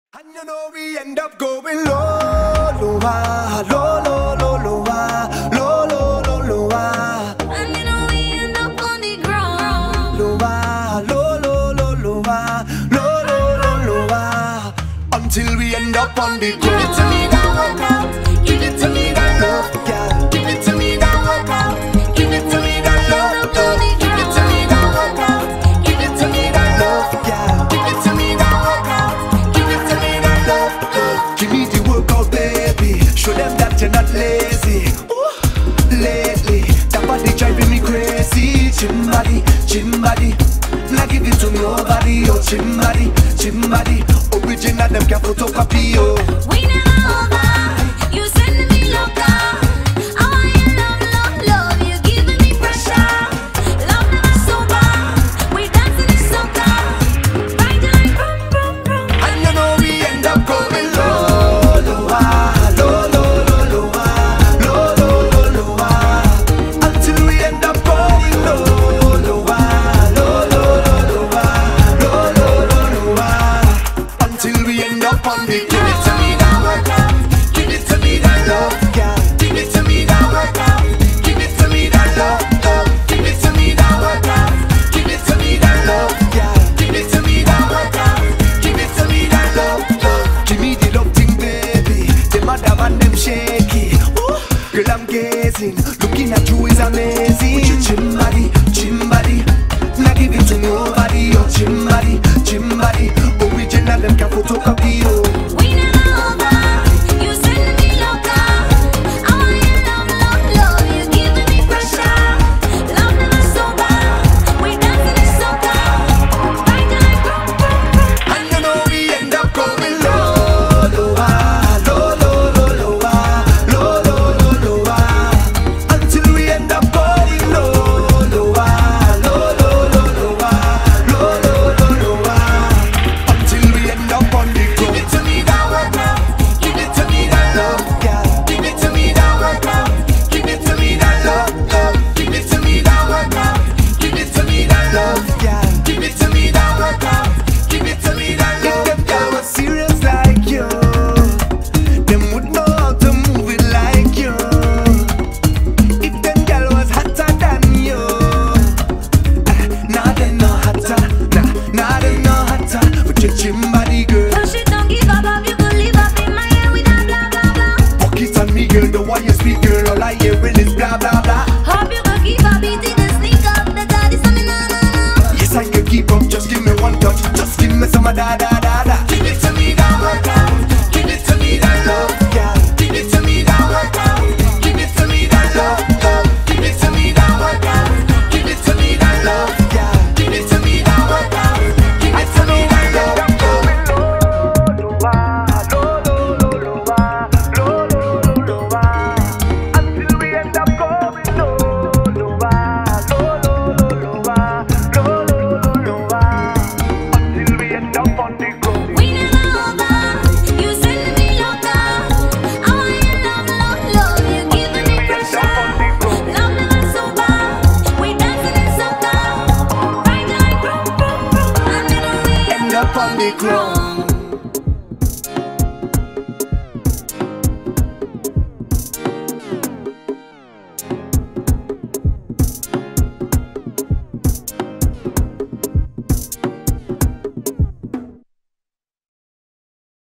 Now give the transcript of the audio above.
And you know we end up going low, low, low, low, low, low, low, low, low, low. And you know we end up on the ground. Low, low, low, low, low, low, low, low, low. Until we end up on the ground. Give it to me that workout. Give it to me that love, girl. Give it to me that workout. Give it to me that love, Give it to me that workout. Give it to me that love, girl. Give it to me that workout. Give it to me that love, Give me the workout, baby. Show them that you're not lazy. Ooh, lately, that body driving me crazy. Chin body. Now give it to me, oh body, oh chin body. Original, them can photocopy, oh. We never over. You sending me loca. I want your love, love. You giving me pressure. Love never sober. We dancing in soca. Riding like brum, brum, brum. And you know we end up going low, low, low, low, low, low, low, low, low, until we end up going low, low, low, low, low, low, low, low, until we end up on the ground. Give it to me that workout. Give it to me that love, Give it to me that workout. Give it to me that love, Give it to me that workout. Give it to me that love, Give it to me that workout. Give it to me that love, Give me the love thing, baby. The madam and them shaky. Ooh, girl, I'm gazing. Looking at you is amazing. With your chin body. Now give it to nobody. Oh, chin body. Original, them can photocopy, oh. We never over. You sending me loca. I want your love, You giving me pressure. Love never sober. We dancing in soca. Riding like brum, brum, brum. And you know we end up going low, low, low, low, low, low, low, low, low, until we end up going low, low, low, low, low, low, low, until we end up on the Give ground. it to me that workout. Give it to me that love, Give it to me that workout. Give it to me that love, Give it to me that workout. Give it to me that love, Give it to me that workout. Give it to me that If love. them girl was serious like you, them would know how to move it like you. If them girl was hotter than you, nah they no hotter, nah they no hotter. With your chin body, girl, No shit, don't give up, you could live up in my head with that blah blah blah. walk it on me, girl. The way you speak, girl, all I hear is blah blah blah. Hope you could keep up, beat it and sneak up. The daddy something na. Yes, I can keep up. Just give me one touch. Just give me some of da da da da. Give it to me that workout. Give it to me that love, Give it to me that workout. Give it to me that love, Give it to me that workout. Give it to me that love, Give it to me that workout. Give it to me that love. Until we end up going low, low, until we end up on the ground. We never over. You sending me loca. I want your love, You giving me pressure. Love never sober. We dancing in soca. Riding like brum, brum, brum. And you know we End up on the ground.